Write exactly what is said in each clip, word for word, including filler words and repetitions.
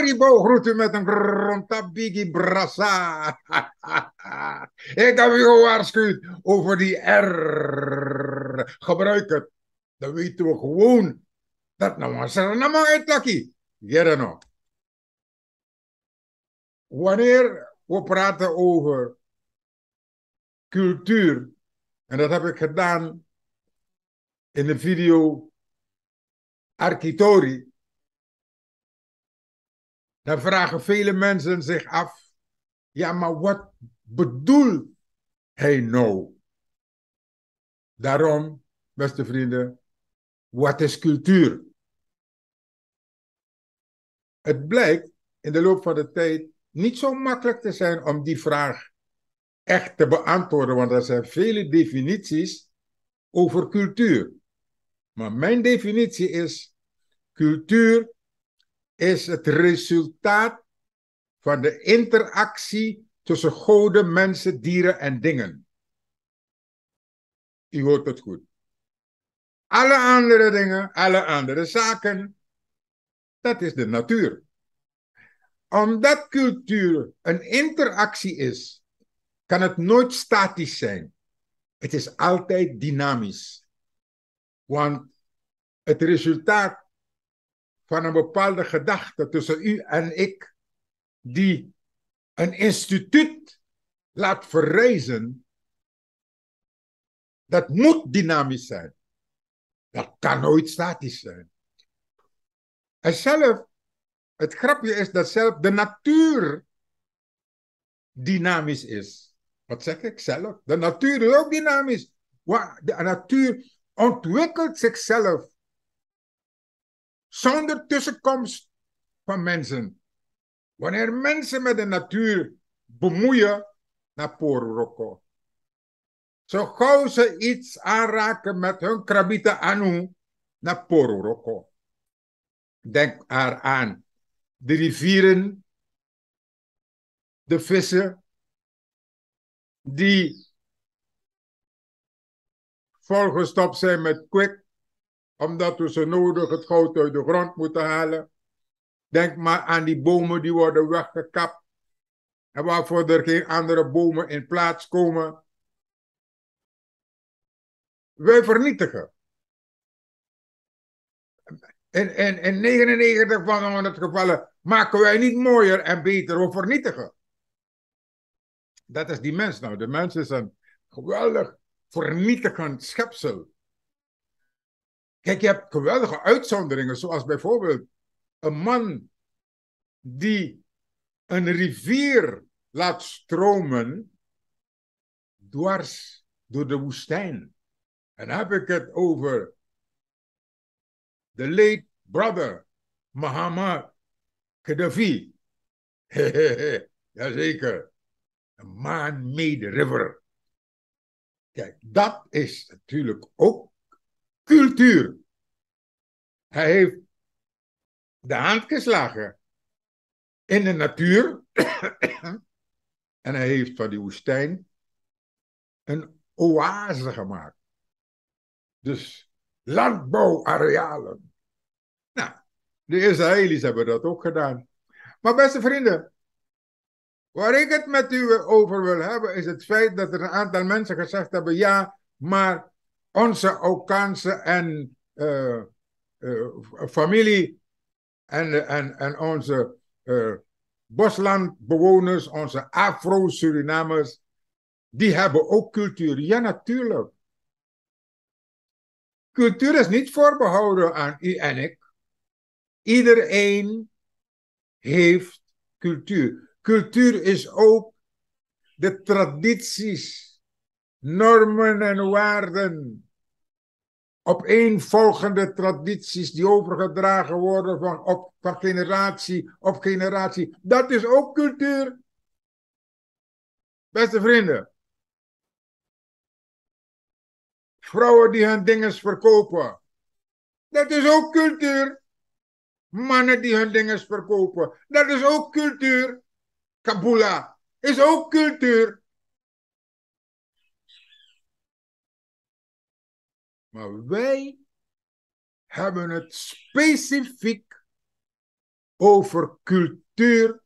Haribo groet u met een grondtabigi brassa. Ik heb u gewaarschuwd over die R. Gebruik het. Dan weten we gewoon dat nou was er nou maar uitlakkie. Gereno. Wanneer we praten over cultuur, en dat heb ik gedaan in de video Architori, dan vragen vele mensen zich af, ja, maar wat bedoelt hij nou? Daarom, beste vrienden, wat is cultuur? Het blijkt in de loop van de tijd niet zo makkelijk te zijn om die vraag echt te beantwoorden, want er zijn vele definities over cultuur. Maar mijn definitie is, cultuur is het resultaat van de interactie tussen goden, mensen, dieren en dingen. U hoort het goed. Alle andere dingen, alle andere zaken, dat is de natuur. Omdat cultuur een interactie is, kan het nooit statisch zijn. Het is altijd dynamisch. Want het resultaat van een bepaalde gedachte tussen u en ik, die een instituut laat verrijzen, dat moet dynamisch zijn. Dat kan nooit statisch zijn. En zelf, het grapje is dat zelf de natuur dynamisch is. Wat zeg ik zelf? De natuur is ook dynamisch. De natuur ontwikkelt zichzelf zonder tussenkomst van mensen. Wanneer mensen met de natuur bemoeien, naar Pororoko. Zo gauw ze iets aanraken met hun krabita anu, naar Pororoko. Denk eraan. De rivieren, de vissen, die volgestopt zijn met kwik, omdat we zo nodig het goud uit de grond moeten halen. Denk maar aan die bomen die worden weggekapt. En waarvoor er geen andere bomen in plaats komen. Wij vernietigen. In, in, in negenennegentig van de gevallen maken wij niet mooier en beter, we vernietigen. Dat is die mens nou. De mens is een geweldig vernietigend schepsel. Kijk, je hebt geweldige uitzonderingen, zoals bijvoorbeeld een man die een rivier laat stromen dwars door de woestijn. En dan heb ik het over de late brother Muhammad Gaddafi. Jazeker. Een man-made river. Kijk, dat is natuurlijk ook cultuur. Hij heeft de hand geslagen in de natuur. En hij heeft van die woestijn een oase gemaakt. Dus landbouwarealen. Nou, de Israëli's hebben dat ook gedaan. Maar beste vrienden, waar ik het met u over wil hebben, is het feit dat er een aantal mensen gezegd hebben, ja, maar onze Okaanse en uh, uh, familie en, en, en onze uh, boslandbewoners, onze Afro-Surinamers, die hebben ook cultuur. Ja, natuurlijk. Cultuur is niet voorbehouden aan u en ik. Iedereen heeft cultuur. Cultuur is ook de tradities, normen en waarden, opeenvolgende tradities die overgedragen worden van, op, van generatie op generatie. Dat is ook cultuur. Beste vrienden. Vrouwen die hun dingen verkopen. Dat is ook cultuur. Mannen die hun dingen verkopen. Dat is ook cultuur. Kabula is ook cultuur. Maar wij hebben het specifiek over cultuur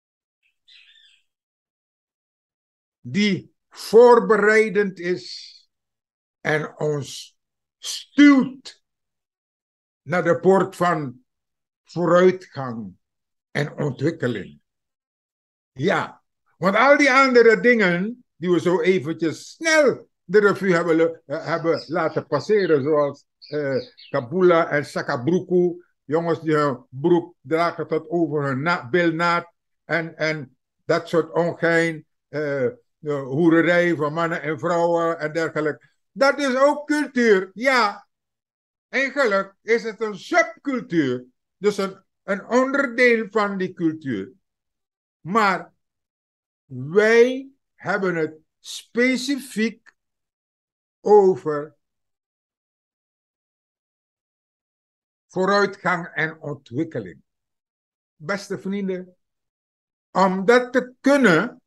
die voorbereidend is en ons stuwt naar de poort van vooruitgang en ontwikkeling. Ja, want al die andere dingen die we zo eventjes snel de revue hebben, uh, hebben laten passeren, zoals uh, Kabula en Sakabruku, jongens die hun broek dragen tot over hun na- bilnaad en, en dat soort ongein, uh, de hoererij van mannen en vrouwen en dergelijke. Dat is ook cultuur, ja. Eigenlijk is het een subcultuur, dus een, een onderdeel van die cultuur. Maar wij hebben het specifiek over vooruitgang en ontwikkeling. Beste vrienden, om dat te kunnen,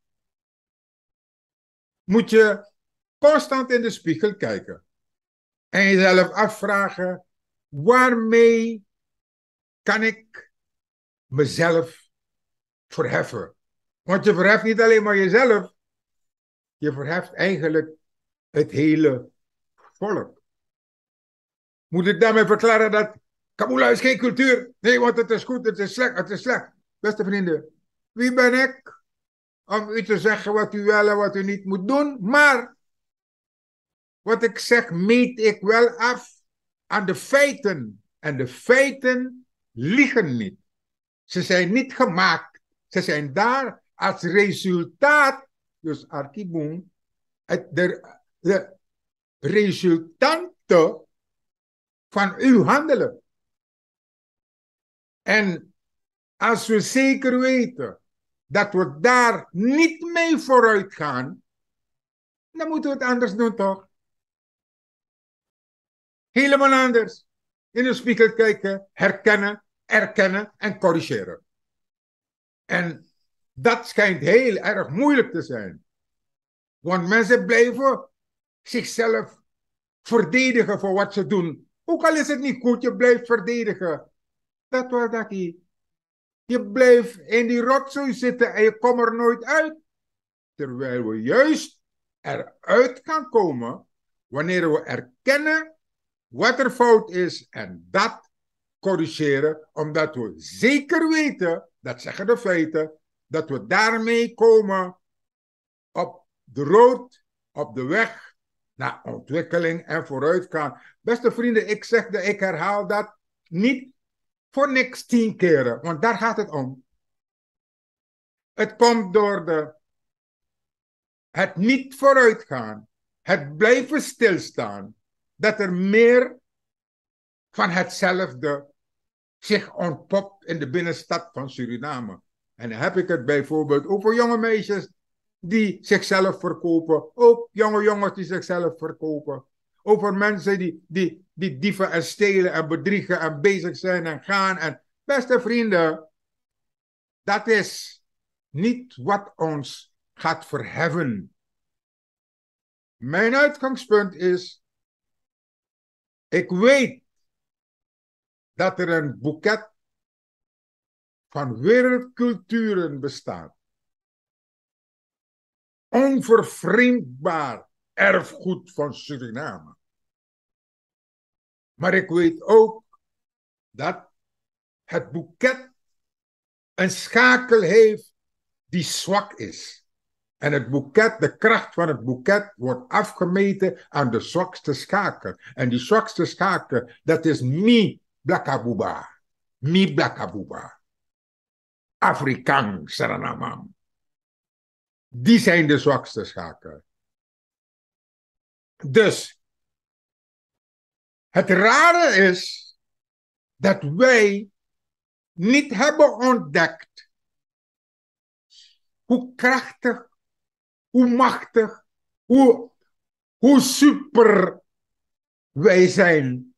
moet je constant in de spiegel kijken. En jezelf afvragen, waarmee kan ik mezelf verheffen? Want je verheft niet alleen maar jezelf, je verheft eigenlijk het hele volk. Moet ik daarmee verklaren dat Kabula is geen cultuur? Nee, want het is goed, het is slecht, het is slecht. Beste vrienden, wie ben ik om u te zeggen wat u wel en wat u niet moet doen? Maar wat ik zeg, meet ik wel af aan de feiten. En de feiten liegen niet. Ze zijn niet gemaakt. Ze zijn daar als resultaat, dus Arkiboom, de, de resultanten van uw handelen. En als we zeker weten dat we daar niet mee vooruit gaan, dan moeten we het anders doen, toch? Helemaal anders. In de spiegel kijken, herkennen, erkennen en corrigeren. En dat schijnt heel erg moeilijk te zijn. Want mensen blijven zichzelf verdedigen voor wat ze doen. Ook al is het niet goed, je blijft verdedigen. Dat was dat hier. Je blijft in die rotzooi zitten en je komt er nooit uit. Terwijl we juist eruit gaan komen wanneer we erkennen wat er fout is en dat corrigeren, omdat we zeker weten, dat zeggen de feiten, dat we daarmee komen op de road, op de weg naar ontwikkeling en vooruitgang. Beste vrienden, ik zeg dat ik herhaal dat niet voor niks tien keren, want daar gaat het om. Het komt door de, het niet vooruitgaan, het blijven stilstaan, dat er meer van hetzelfde zich ontpopt in de binnenstad van Suriname. En dan heb ik het bijvoorbeeld over jonge meisjes die zichzelf verkopen, ook jonge jongens die zichzelf verkopen, over mensen die, die, die dieven en stelen en bedriegen en bezig zijn en gaan. En beste vrienden, dat is niet wat ons gaat verheffen. Mijn uitgangspunt is, ik weet dat er een boeket van wereldculturen bestaat. Onvervreemdbaar erfgoed van Suriname. Maar ik weet ook dat het boeket een schakel heeft die zwak is. En het boeket, de kracht van het boeket wordt afgemeten aan de zwakste schakel. En die zwakste schakel, dat is mi blakabuba. Mi blakabuba. Afrikaan Saranamam. Die zijn de zwakste schakelen. Dus, het rare is dat wij niet hebben ontdekt hoe krachtig, hoe machtig, hoe, hoe super wij zijn.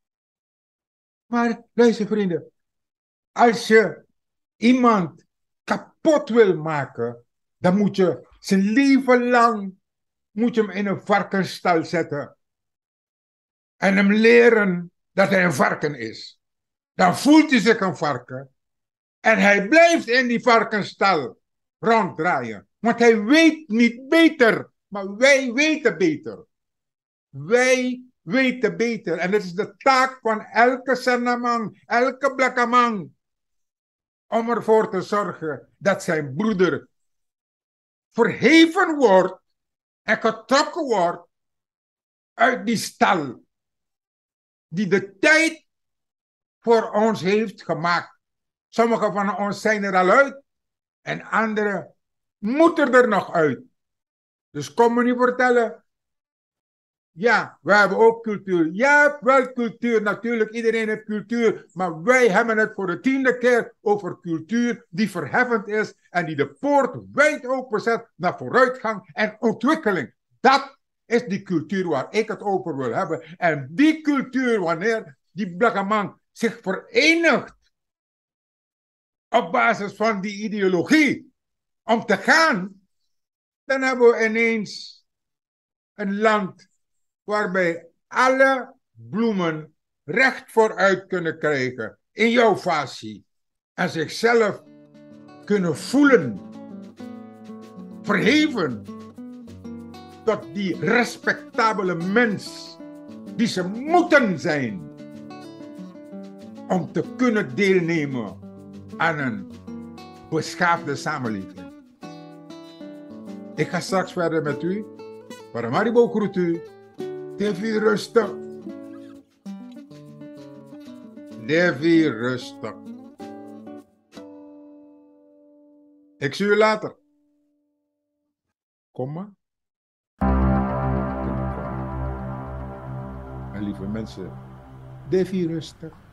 Maar luister vrienden, als je iemand kapot wil maken, dan moet je zijn leven lang moet je hem in een varkensstal zetten. En hem leren dat hij een varken is. Dan voelt hij zich een varken. En hij blijft in die varkensstal ronddraaien. Want hij weet niet beter. Maar wij weten beter. Wij weten beter. En het is de taak van elke Sanamang, elke Blakkamang, om ervoor te zorgen dat zijn broeder verheven wordt en getrokken wordt uit die stal die de tijd voor ons heeft gemaakt. Sommigen van ons zijn er al uit en anderen moeten er nog uit. Dus kom me niet vertellen, ja, we hebben ook cultuur. Ja, wel cultuur, natuurlijk, iedereen heeft cultuur, maar wij hebben het voor de tiende keer over cultuur die verheffend is en die de poort wijd openzet naar vooruitgang en ontwikkeling. Dat is die cultuur waar ik het over wil hebben. En die cultuur, wanneer die Blakkamang zich verenigt op basis van die ideologie om te gaan, dan hebben we ineens een land waarbij alle bloemen recht vooruit kunnen krijgen in jouw facie en zichzelf kunnen voelen, verheven tot die respectabele mens die ze moeten zijn om te kunnen deelnemen aan een beschaafde samenleving. Ik ga straks verder met u. Paramaribo groet u. Devi rustig. Devi rustig. Ik zie u later. Kom maar. En lieve mensen, Devi rustig.